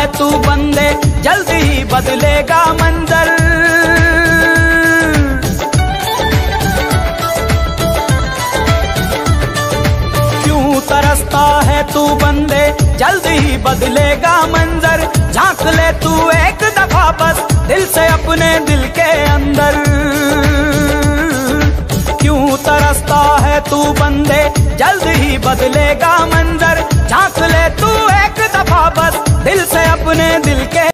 है तू बंदे, जल्दी ही बदलेगा मंजर। क्यों तरसता है तू बंदे, जल्दी ही बदलेगा मंजर। झांक ले तू एक दफा बस दिल से अपने दिल के अंदर। क्यों तरसता है तू बंदे, जल्दी ही बदलेगा मंजर। झांक ले तू एक दफा बस दिल से अपने दिल के